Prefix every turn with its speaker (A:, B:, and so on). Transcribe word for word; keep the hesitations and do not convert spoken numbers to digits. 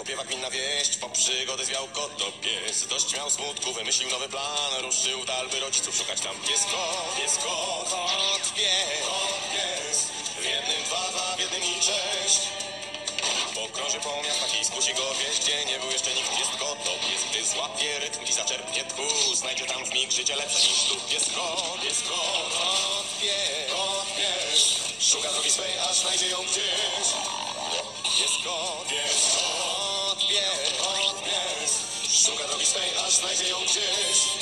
A: Popiewa gminna wieść, po przygody zwiał kot to pies. Dość miał smutku, wymyślił nowy plan, ruszył w dal, by rodziców szukać tam. Piesko, piesko, kot pies, kot pies. W jednym dwa, dwa, w jednym i cześć. Pokrąży po miastach i skusi go wieś, gdzie nie był jeszcze nikt. Jest kot to pies, gdy złapie rytm i zaczerpnie tchu, znajdzie tam w mig życie lepsze niż tu. Piesko, piesko, kot pies, kot pies. Szuka drogi swej, aż znajdzie ją gdzieś. Piesko, pies, kot pies, kot pies. Szuka drogi swej, aż znajdzie ją gdzieś.